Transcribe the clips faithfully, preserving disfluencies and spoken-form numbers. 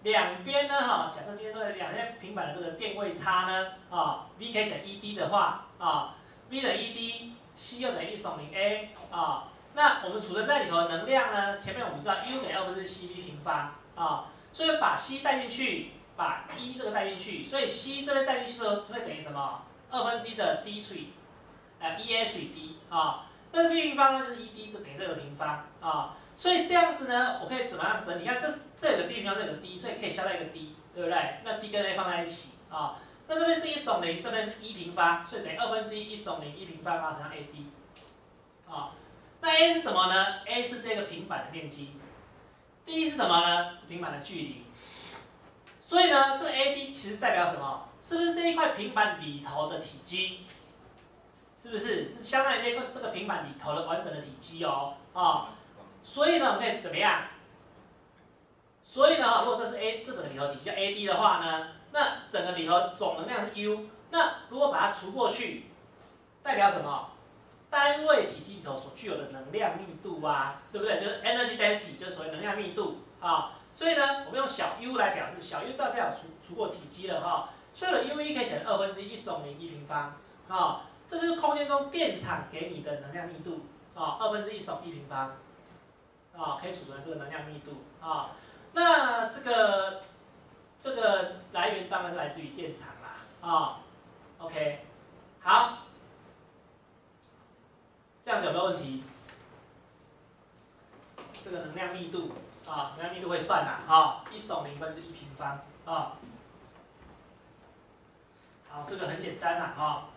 两边呢哈，假设今天这个两边平板的这个电位差呢啊 ，v 可以写 E D 的话啊 ，v 等于 E D，c 又等于 epsilon 零 a 啊，那我们储存在里头的能量呢，前面我们知道 U 等于二分之 c v 平方啊，所以把 c 带进去，把 E 这个带进去，所以 c 这边带进去的时候会等于什么？二分之一的 d 除以呃 E A 除以 d 啊，那 v 平方呢就是 E D 就等于这个平方啊。所以这样子呢，我可以怎么样整理？你看这这有个 d 平方，这有个 d， 所以可以消掉一个 d， 对不对？那 d 跟 a 放在一起啊。那这边是 epsilon 零，这边是一平方，所以等于二分之一 epsilon 零一平方乘上 a d 啊。那 a 是什么呢 ？a 是这个平板的面积 ，d 是什么呢？平板的距离。所以呢，这个 a d 其实代表什么？是不是这一块平板里头的体积？是不是？是相当于这个这个平板里头的完整的体积哦啊。所以呢，我们可以怎么样？所以呢，如果这是 A 这整个里头体积叫 A D 的话呢，那整个里头总能量是 U。那如果把它除过去，代表什么？单位体积里头所具有的能量密度啊，对不对？就是 energy density， 就是所谓能量密度啊。所以呢，我们用小 u 来表示，小 u 代表除除过体积了哈。所以我的 U 一可以写成二分之一 epsilon 零一平方啊，这就是空间中电场给你的能量密度啊，二分之一 epsilon 一平方。啊，可以储存这个能量密度啊。那这个这个来源当然是来自于电场啦啊。OK， 好，这样子有没有问题？这个能量密度啊，能量密度会算啦啊，一总零分之一平方啊。好，这个很简单啦啊。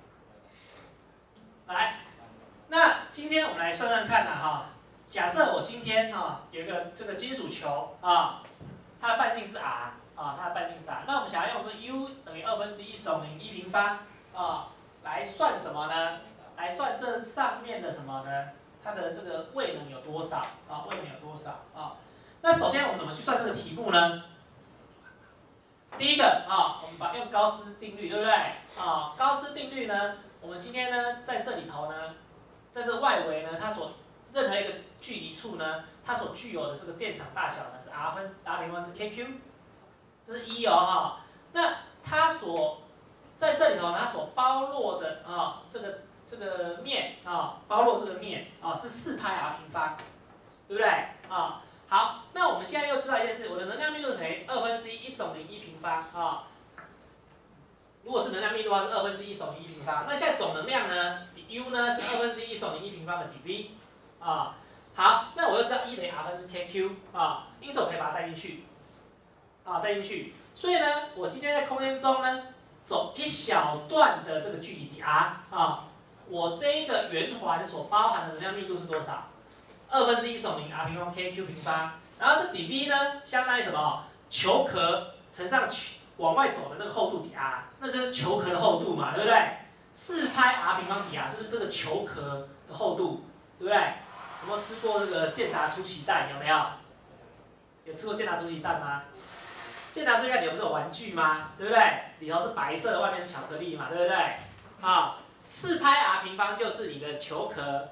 来，那今天我们来算算看啦哈。假设我今天啊有一个这个金属球啊，它的半径是 r 啊，它的半径是 r， 那我们想要用这 u 等于二分之一 epsilon 零一平方啊来算什么呢？来算这上面的什么呢？它的这个位能有多少啊？位能有多少啊？那首先我们怎么去算这个题目呢？第一个啊，我们把用高斯定律，对不对？啊，高斯定律呢，我们今天呢在这里头呢，在这外围呢，它所任何一个距离处呢，它所具有的这个电场大小呢是 r 分 r 平方之 kq， 这是一哦哈。那它所在这里头呢，它所包络的啊这个这个面啊，包络这个面啊是四派 r 平方，对不对啊？好，那我们现在又知道一件事，我的能量密度等于二分之一 epsilon 零一平方啊。如果是能量密度的话是二分之一 epsilon 零一平方，那现在总能量呢 ，U 呢是二分之一 epsilon 零一平方的 dV。啊，好，那我又知道一等于 r 分之 kq 啊，因此我可以把它带进去，啊，带进去。所以呢，我今天在空间中呢，走一小段的这个距离 dr 啊，我这一个圆环所包含的能量密度是多少？二分之一总零 r 平方 kq 平方，然后这 dV 呢，相当于什么？球壳乘上球往外走的那个厚度 dr， 那就是球壳的厚度嘛，对不对？四拍 r 平方 dr， 这是这个球壳的厚度，对不对？有没有吃过这个健达出奇蛋？有没有？有吃过健达出奇蛋吗？健达出奇蛋里头不是有玩具吗？对不对？里头是白色的，外面是巧克力嘛，对不对？啊，四拍 r 平方就是你的球壳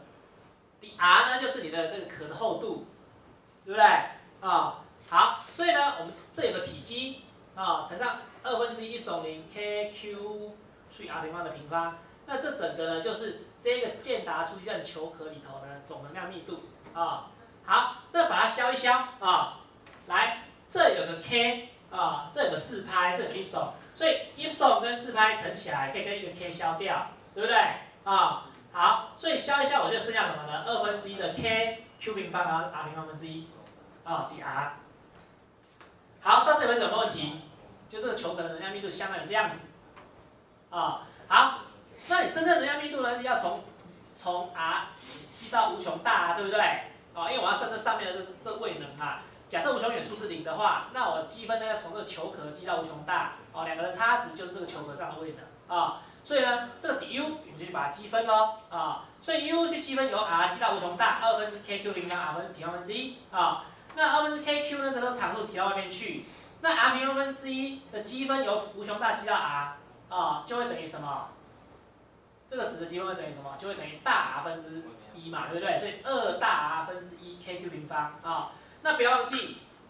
，r 呢就是你的那个壳的厚度，对不对？啊，好，所以呢，我们这有个体积啊，乘上二分之一 epsilon 零 kq 除以 r 平方的平方，那这整个呢就是这个健达出奇蛋球壳里头呢总能量密度啊。好，那把它消一消啊，来，这有个 k 啊，这有个四拍，这有个 epsilon， 所以 epsilon 跟四拍乘起来可以跟一个 k 消掉，对不对？啊，好，所以消一消我就剩下什么呢？二分之一的 k q 平方然后 r 平方分之一啊 dr。好，到这里为止有没有问题？就这个球壳的能量密度相当于这样子啊。好，那你真正能量密度呢，要从从 r 积到无穷大啊，对不对？啊，因为我要算这上面的这这位能嘛。假设无穷远处是零的话，那我积分呢要从这个球壳积到无穷大，哦，两个的差值就是这个球壳上的位能啊。所以呢，这个 du 我们就去把它积分咯啊。所以 u 去积分由 r 积到无穷大，二分之 kq 平方 r 分平方分之一啊。那二分之 kq 呢，这都常数提到外面去。那 r 平方分之一的积分由无穷大积到 r 啊，就会等于什么？这个值的积分会等于什么？就会等于大 r 分之一嘛，对不对？所以二大 r 分之一 kq 平方啊。那不要忘记，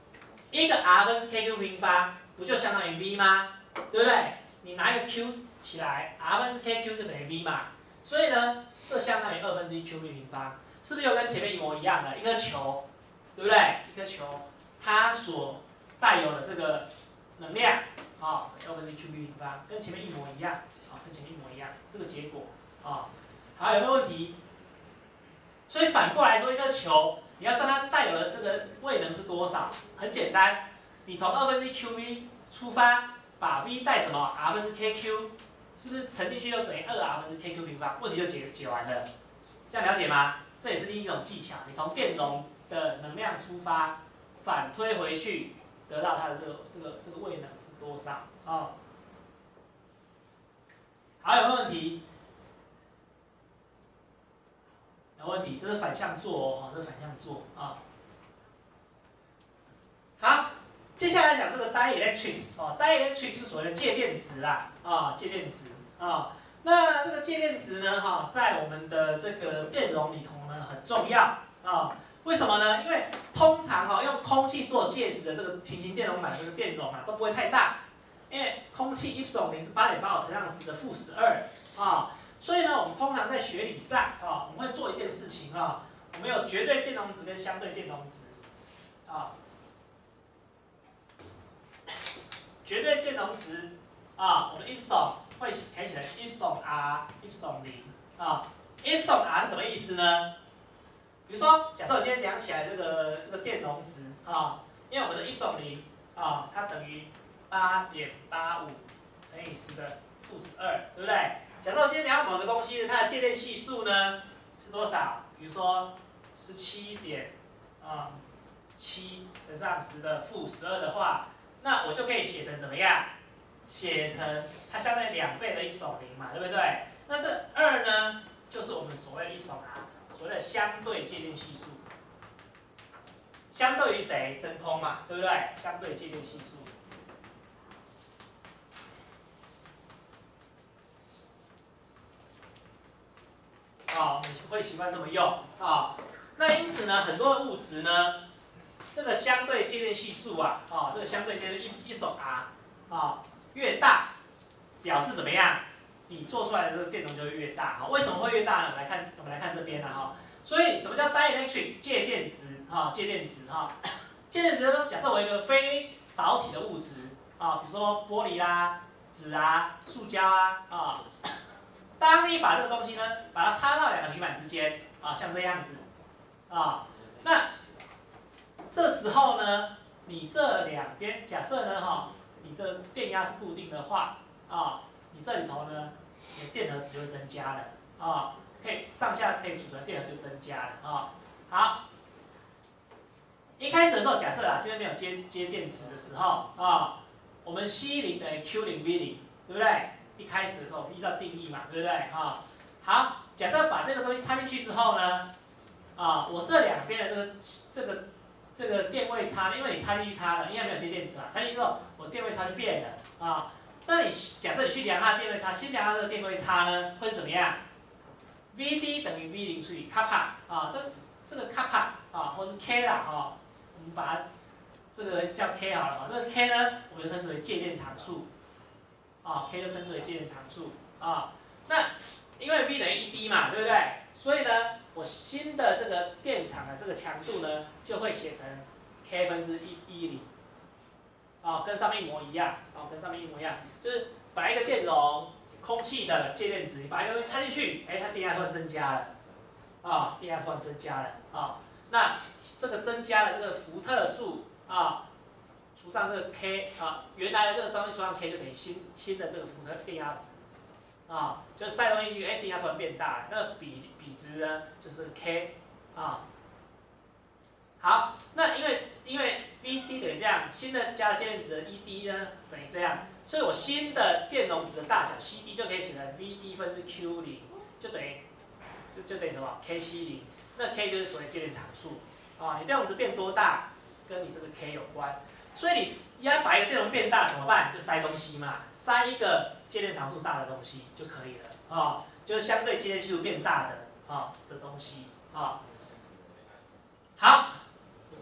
一个 r 分之 kq 平方不就相当于 v 吗？对不对？你拿一个 q 起来 ，r 分之 kq 就等于 v 嘛。所以呢，这相当于二分之一 qv 平方，是不是又跟前面一模一样的？一颗球，对不对？一颗球，它所带有的这个能量，啊，二分之一 qv 平方，跟前面一模一样，啊，跟前面一模一样，这个结果，啊，好，有没有问题？所以反过来说，一颗球，你要算它带有的这个位能是多少？很简单，你从二分之一 qv 出发，把 v 带什么 r 分之 kq， 是不是乘进去就等于二 r 分之 kq 平方？问题就解解完了，这样了解吗？这也是另一种技巧，你从电容的能量出发，反推回去，得到它的这个这个这个位能是多少？哦，好，有没有问题？有问题，这是反向做哦，这是反向做啊。好，接下来讲这个 dielectrics 哦 ，dielectric 是所谓的介电子啦，啊，介电子啊。那这个介电子呢，哈，在我们的这个电容里头呢很重要啊。为什么呢？因为通常哈用空气做介质的这个平行电容板这个电容啊都不会太大，因为空气 epsilon 零是八点八五乘上十的负十二啊。所以呢，我们通常在学理上啊，我们会做一件事情啊，我们有绝对电容值跟相对电容值啊。绝对电容值啊，我们 epsilon 会填起来 epsilon r epsilon 零啊 epsilon r 是什么意思呢？比如说，假设我今天量起来这个这个电容值啊，因为我们的 epsilon 零啊，它等于八点八五乘以十的负十二，对不对？假设我今天量某个东西，它的介电系数呢是多少？比如说十七点啊七乘上十的负十二的话。那我就可以写成怎么样？写成它相当于两倍的 epsilon 零嘛，对不对？那这二呢，就是我们所谓的 epsilon r， 所谓的相对介电系数，相对于谁？真空嘛，对不对？相对介电系数。啊，我们会习惯这么用啊。那因此呢，很多的物质呢。这个相对介电系数啊，啊，这个相对介电 epsilon r 啊越大，表示怎么样？你做出来的这个电容就会越大。好，为什么会越大呢？我们来看，我们来看这边了哈。所以什么叫 dielectric 介电值啊？介电值哈，介电值就是说，假设我一个非导体的物质啊，比如说玻璃啦、纸啊、塑胶啊啊，当你把这个东西呢，把它插到两个平板之间啊，像这样子啊，那这时候呢，你这两边假设呢哈，你这电压是固定的话啊，你这里头呢，你的电荷值会增加了啊，可以上下可以储存电荷就增加了啊。好，一开始的时候假设啊，这边没有接接电池的时候啊，我们 C 零等于 Q 零 V 零，对不对？一开始的时候依照定义嘛，对不对啊？好，假设把这个东西插进去之后呢，啊，我这两边的这个这个。这个电位差，因为你插进去它了，因为没有接电池嘛，插进去之后，我电位差就变了啊。那你假设你去量它的电位差，先量它这个电位差呢，会是怎么样 ？V D 等于 V 零除以 kappa 啊，这这个 kappa 啊，或是 K 啦哈，我们把它这个叫 K 好了啊，这个 K 呢，我们就称之为介电常数啊 ，K 就称之为介电常数啊。那因为 V 等于 E D 嘛，对不对？所以呢，我新的这个电场的这个强度呢，就会写成 K 分之一一零，啊，跟上面一模一样，啊，跟上面一模一样，就是把一个电容空气的介电值，你把一个东西插进去，哎，它电压突然增加了，啊，电压突然增加了，啊，那这个增加了这个伏特数啊，除上这个 K 啊，原来的这个东西除上 K 就等于新新的这个伏特电压值。啊，就塞东西进去，哎，电压突然变大，那比比值呢就是 K 啊。好，那因为因为 V D 等于这样，新的加了介电值的 E D 呢等于这样，所以我新的电容值的大小 C D 就可以写成 V D 分之 Q 零，就等于就就等于什么 K C 零，那 K 就是所谓介电常数啊。你电容值变多大，跟你这个 K 有关。所以你要把一个电容变大怎么办？就塞东西嘛，塞一个介电常数大的东西就可以了啊、哦，就是相对介电系数变大的啊、哦、的东西啊、哦。好，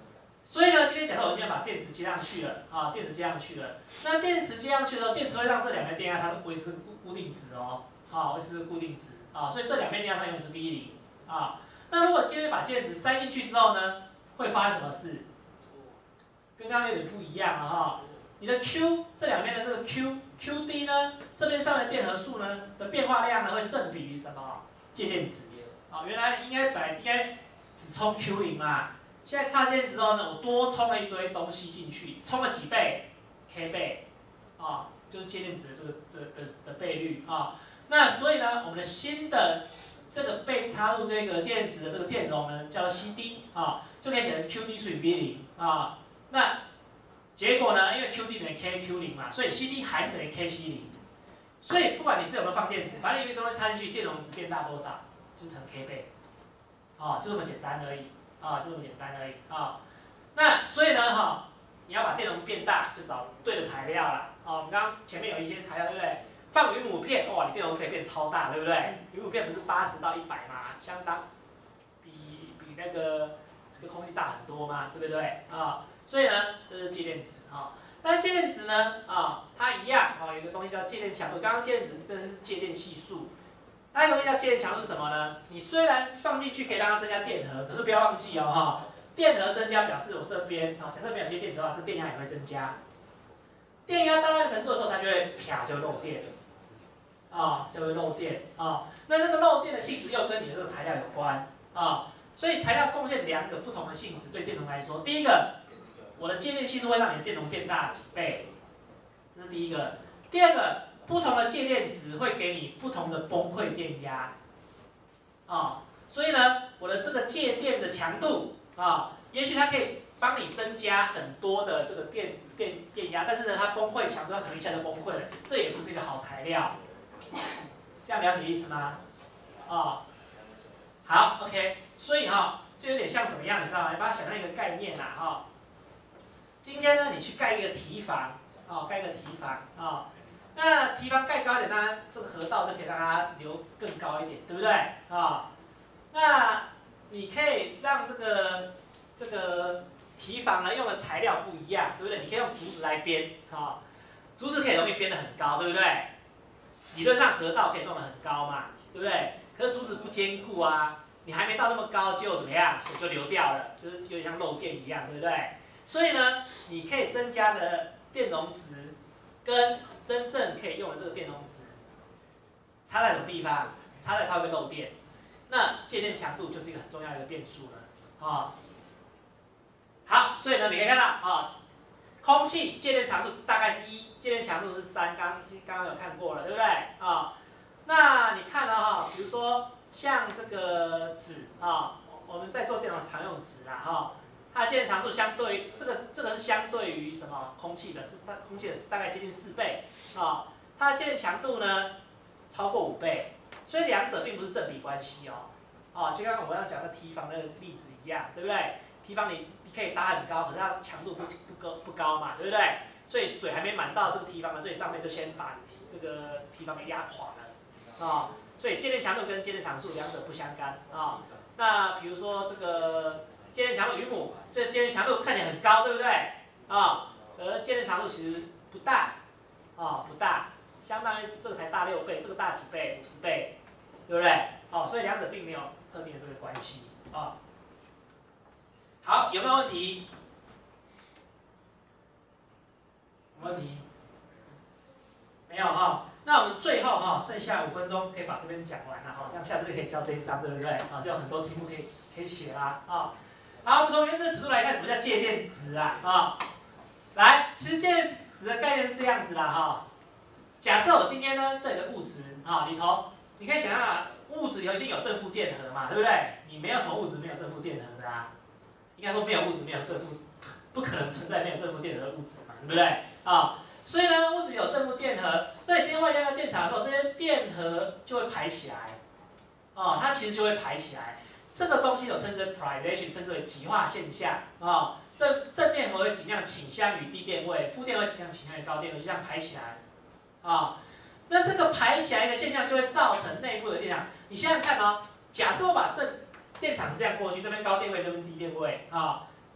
所以呢，今天假设我今天把电池接上去了啊，电池接上去了，那电池接上去的时候，电池会让这两边电压它维持固固定值哦，啊，维持固定值啊，所以这两边电压它永远是 V 零啊。那如果今天把介质塞进去之后呢，会发生什么事？跟刚刚有点不一样啊哈。你的 Q 这两边的这个 Q QD 呢，这边上的电荷数呢的变化量呢会正比于什么？介电值啊，原来应该本来应该只充 Q 零嘛，现在插电之后呢，我多充了一堆东西进去，充了几倍 K 倍啊，就是介电值的这个的的的倍率啊。那所以呢，我们的新的这个被插入这个介电值的这个电容呢，叫 C D 啊，就可以写成 Q D 除以 V 零啊。那结果呢，因为 Q D 等于 K Q 零嘛，所以 C D 还是等于 K C 零。所以不管你是有没有放电池，反正一个东西插进去，电容值变大多少，就乘 K 倍，啊，就这么简单而已，啊，就这么简单而已，啊。那所以呢，哈，你要把电容变大，就找对的材料啦，哦，我们刚刚前面有一些材料，对不对？放云母片，哇，你电容可以变超大，对不对？云母片不是八十到一百嘛，相当比比那个这个空气大很多嘛，对不对？啊，所以呢，这是介电值啊。那介电值呢，啊，它一样，哦，有一个东西叫介电强度。刚刚介电值真的是介电系数，那一个东西叫介电强度是什么呢？你虽然放进去可以让它增加电荷，可是不要忘记哦，哈，电荷增加表示我这边，啊，假设没有接电池的话，这电压也会增加。电压到那个程度的时候，它就会啪就漏电，啊，就会漏电啊。那这个漏电的性质又跟你的这个材料有关啊，所以材料贡献两个不同的性质对电容来说，第一个。我的介电系数会让你的电容变大几倍，这是第一个。第二个，不同的介电值会给你不同的崩溃电压，啊，所以呢，我的这个介电的强度啊，也许它可以帮你增加很多的这个电电电压，但是呢，它崩溃强度它可能一下就崩溃了，这也不是一个好材料。这样了解意思吗？啊，好 ，OK， 所以哈，就有点像怎么样，你知道吗？你把它想象一个概念啦，哈。今天呢，你去盖一个堤防，哦，盖一个堤防啊、哦，那堤防盖高一点，当然这个河道就可以让它流更高一点，对不对？啊、哦，那你可以让这个这个堤防呢用的材料不一样，对不对？你可以用竹子来编，啊、哦，竹子可以容易编得很高，对不对？理论上河道可以弄得很高嘛，对不对？可是竹子不坚固啊，你还没到那么高就怎么样，水就流掉了，就是有点像漏电一样，对不对？所以呢，你可以增加的电容值，跟真正可以用的这个电容值，差在什么地方？差在它会漏电。那介电强度就是一个很重要的一个变数了，啊、哦。好，所以呢，你可以看到啊、哦，空气介电常数大概是一，介电强度是三，刚刚刚有看过了，对不对？啊、哦，那你看了哈、哦，比如说像这个纸啊、哦，我们在做电容常用纸啦，哈、哦。它的介电常数相对于这个这个是相对于什么空气的，是它空气的大概接近四倍啊、哦。它的介电强度呢超过五倍，所以两者并不是正比关系哦。哦，就像我刚刚讲的堤防那个例子一样，对不对？堤防你你可以搭很高，可是它强度不不高不高嘛，对不对？所以水还没满到这个堤防呢，所以上面就先把这个堤防给压垮了啊、哦。所以介电强度跟介电常数两者不相干啊、哦。那比如说这个。介电强度云母，这介电强度看起来很高，对不对？啊、哦，而介电常数其实不大，啊、哦，不大，相当于这个才大六倍，这个大几倍？五十倍，对不对？哦，所以两者并没有特别的这个关系啊、哦。好，有没有问题？有问题？没有哈、哦。那我们最后哈、哦，剩下五分钟可以把这边讲完了哈、哦，这样下次就可以教这一章，对不对？啊、哦，就有很多题目可以可以写啦啊。哦，好，我们从原子尺度来看，什么叫介电值啊？啊、哦，来，其实介电值的概念是这样子啦，哈、哦。假设我今天呢，这个物质啊、哦、里头，你可以想象啊，物质里头一定有正负电荷嘛，对不对？你没有什么物质没有正负电荷的啊，应该说没有物质没有正负，不可能存在没有正负电荷的物质嘛，对不对？啊、哦，所以呢，物质有正负电荷，那你今天外加一个电场的时候，这些电荷就会排起来，哦，它其实就会排起来。这个东西有称之为 polarization， 称之为极化现象啊、哦。正正电荷会尽量倾向于低电位，负电荷会尽量倾向于高电位，就这样排起来啊、哦。那这个排起来的现象就会造成内部的电场。你现在看哦，假设我把正电场是这样过去，这边高电位，这边低电位啊、哦，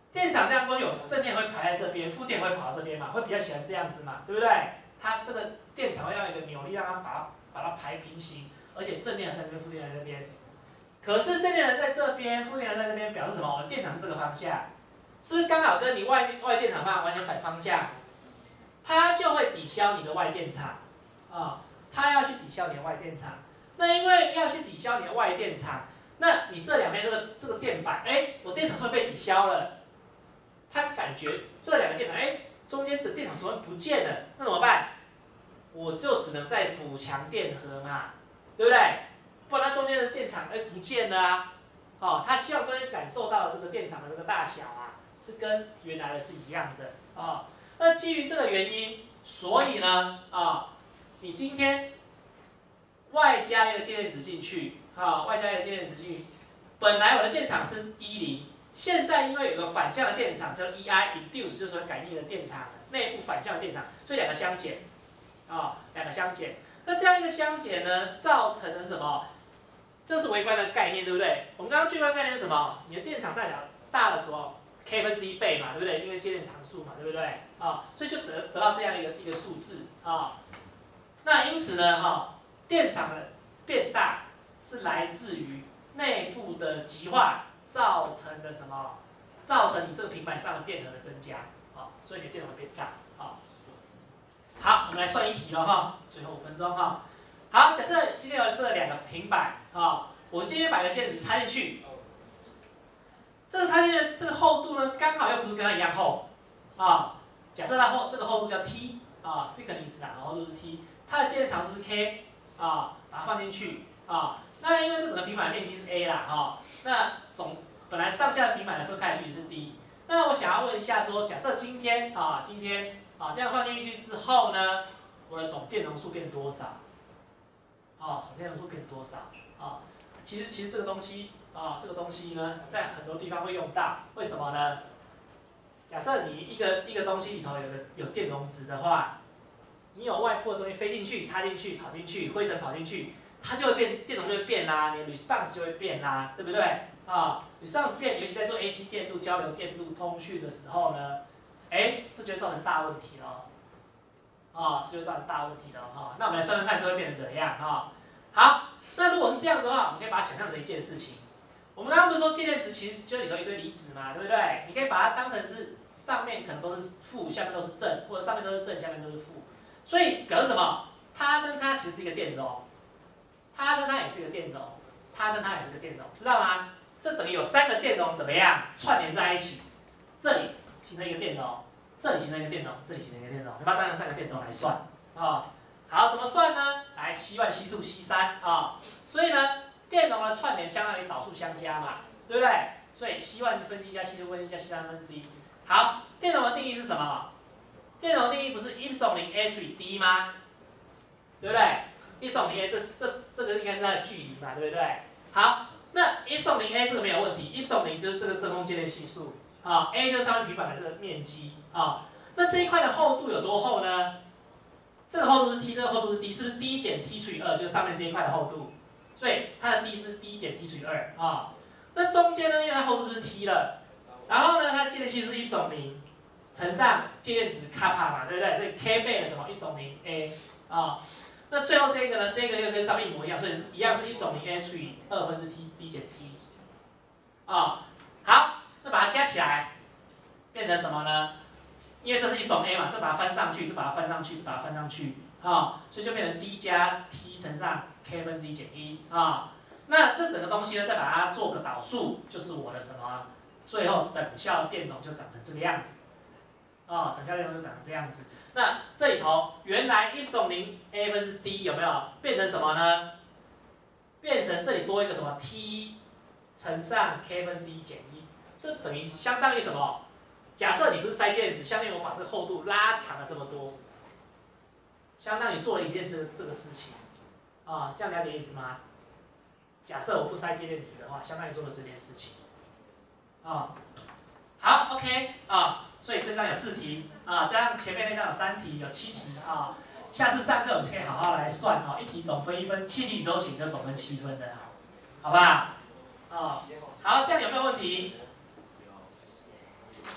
电场这样光有正电会排在这边，负电会跑到这边嘛，会比较喜欢这样子嘛，对不对？它这个电场会让一个扭力让它把它把它排平行，而且正电在这边，负电在这边。可是正电人在这边，负电人在这边，表示什么？我的电场是这个方向，是不是刚好跟你外外电场方向完全反方向？它就会抵消你的外电场啊，它要去抵消你的外电场。那因为要去抵消你的外电场，那你这两边这个这个电板，哎，我电场突然被抵消了，它感觉这两个电场，哎，中间的电场突然不见了，那怎么办？我就只能再补强电荷嘛，对不对？不然它中间的电场哎不见了啊，哦，它希望中间感受到的这个电场的这个大小啊，是跟原来的是一样的啊、哦。那基于这个原因，所以呢啊、哦，你今天外加一个介电值进去，啊、哦，外加一个介电值进去，本来我的电场是一零，现在因为有个反向的电场叫 E I，induce 就是说感应的电场，内部反向的电场，所以两个相减，啊、哦，两个相减。那这样一个相减呢，造成了什么？这是微观的概念，对不对？我们刚刚巨观概念是什么？你的电场大小大了什么 k 分之一倍嘛，对不对？因为接电常数嘛，对不对？啊、哦，所以就得得到这样一个一个数字啊、哦。那因此呢，哈、哦，电场的变大是来自于内部的极化造成的什么？造成你这个平板上的电荷的增加，啊、哦，所以你的电荷变大，啊、哦。好，我们来算一题了哈，最后五分钟哈。好，假设今天有这两个平板啊，我今天把一个键值插进去，这个插进去的这个厚度呢，刚好又不是跟它一样厚啊。假设它厚这个厚度叫 T 啊 ，thickness 啦，厚度是 T， 它的接电常数是 K 啊，把它放进去啊。那因为这整个平板面积是 A 啦哈，那总本来上下的平板的分开距离是 D。那我想要问一下说，假设今天啊，今天啊这样放进去之后呢，我的总电容数变多少？啊，总电容数变多少？啊，其实其实这个东西啊，这个东西呢，在很多地方会用到。为什么呢？假设你一个一个东西里头有个有电容值的话，你有外部的东西飞进去、插进去、跑进去、灰尘跑进去，它就会变，电容就会变啦，你的 response 就会变啦，对不对？啊 ，response 变，尤其在做 A C 电路、交流电路通讯的时候呢，哎，这就会造成大问题了。啊、哦，这就造成大问题了哈、哦。那我们来算算看，这会变成怎样哈、哦？好，那如果是这样子的话，我们可以把它想象成一件事情。我们刚刚不是说介电值其实就里头一堆离子嘛，对不对？你可以把它当成是上面可能都是负，下面都是正，或者上面都是正，下面都是负。所以表示什么？它跟它其实是一个电容，它跟它也是一个电容，它跟它也是个电容，知道吗？这等于有三个电容怎么样串联在一起？这里形成一个电容。这里形成一个电容，这里形成一个电容，你把它当成三个电容来算啊、哦。好，怎么算呢？来 C 一 C 二 C 三啊。所以呢，电容的串联相当于导数相加嘛，对不对？所以 C 一 分之一加 C 二分之一加 C 三分之一。好，电容的定义是什么？电容的定义不是 epsilon 零 a 除以 d 吗？对不对 ？epsilon 零 a 这这这个应该是它的距离嘛，对不对？好，那 epsilon 零 a 这个没有问题 ，epsilon 零就是这个真空接电系数。啊 ，A 就是上面平板的这个面积啊，那这一块的厚度有多厚呢？这个厚度是 T， 这个厚度是 D， 是不是 D 减 T 除以二，就是上面这一块的厚度，所以它的 D 是 D 减 T 除以二啊。那中间呢，因为它厚度是 T 了，然后呢，它介电系数是 epsilon 零乘上介电值 kappa 嘛，对不对？所以 K 倍的什么 epsilon 零 A 啊。那最后这个呢，这个又跟上面一模一样，所以一样是 epsilon 零 A 除以二分之 T D 减 T 啊。好。那把它加起来，变成什么呢？因为这是一种 A 嘛，这把它翻上去，这把它翻上去，这把它翻上去，啊、哦，所以就变成 D 加 T 乘上 K 分之一减一啊、哦。那这整个东西呢，再把它做个导数，就是我的什么？最后等效电容就长成这个样子，啊、哦，等效电容就长成这样子。那这里头原来 epsilon 零 A 分之 D 有没有变成什么呢？变成这里多一个什么 T 乘上 K 分之一减一。这等于相当于什么？假设你不是塞介电值，相当于我把这个厚度拉长了这么多，相当于做了一件这这个事情，啊，这样了解意思吗？假设我不塞介电值的话，相当于做了这件事情，啊，好 ，OK 啊，所以这张有四题啊，加上前面那张有三题，有七题啊。下次上课我们可以好好来算啊，一题总分一分，七题你都行就总分七分的，好吧？啊，好，这样有没有问题？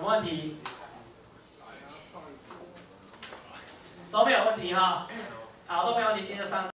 有没有问题？都没有问题哈。好，都没有问题，今天就上。